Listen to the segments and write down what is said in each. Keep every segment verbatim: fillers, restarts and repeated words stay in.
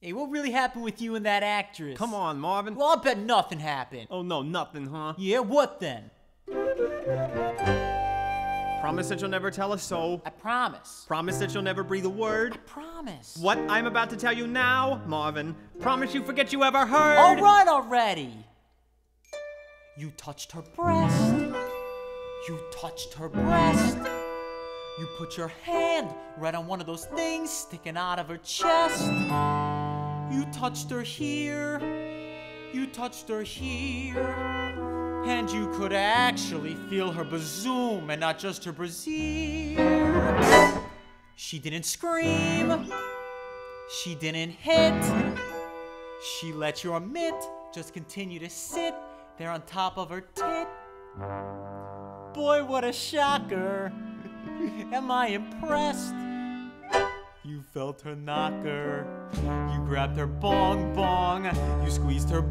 Hey, what really happened with you and that actress? Come on, Marvin. Well, I'll bet nothing happened. Oh no, nothing, huh? Yeah, what then? Promise that you'll never tell a soul. I promise. Promise that you'll never breathe a word. I promise. What I'm about to tell you now, Marvin, promise you forget you ever heard. All right already. You touched her breast. You touched her breast. You put your hand right on one of those things sticking out of her chest. You touched her here. You touched her here. And you could actually feel her bazoom and not just her brassiere. She didn't scream. She didn't hit. She let your mitt just continue to sit there on top of her tit. Boy, what a shocker. Am I impressed? You felt her knocker. You grabbed her bong bong. You squeezed her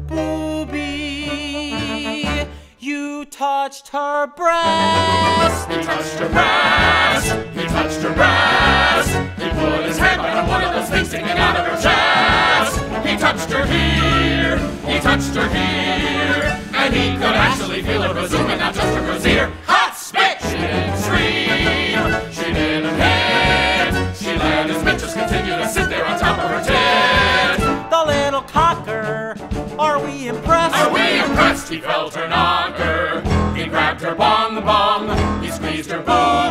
boobie. You touched her breast. He touched her breast. He touched her breast. He put his hand right on one of those things sticking out of her chest. He touched her here. He touched her here. And he could actually feel her bazoom and not just her brassiere. Hot spit! She didn't scream. She didn't hit. She let his mitt just continue to sit there on top of her tit. The little cocker. Are we impressed? Are we impressed? He felt her knocker. He grabbed her bong bong. He squeezed her boob.